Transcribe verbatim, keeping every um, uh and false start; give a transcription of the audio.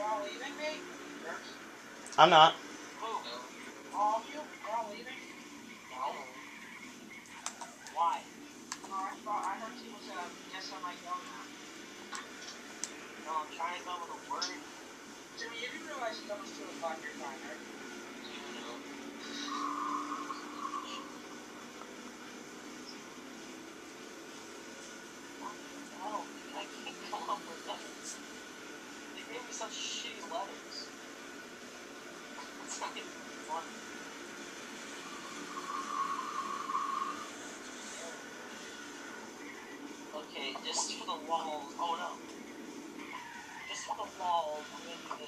all leaving me? I'm not. Who? All of you? You're all leaving? No. Why? Oh, I thought I heard people said I guess I might go now. No, I'm trying to come up with a word. Jimmy, you do realize it's almost two o'clock your time, right? You know. No, I can't come up with that. They gave me such shitty letters. It's not even funny. Okay, just for the walls. Oh no. Just for the walls, I'm gonna do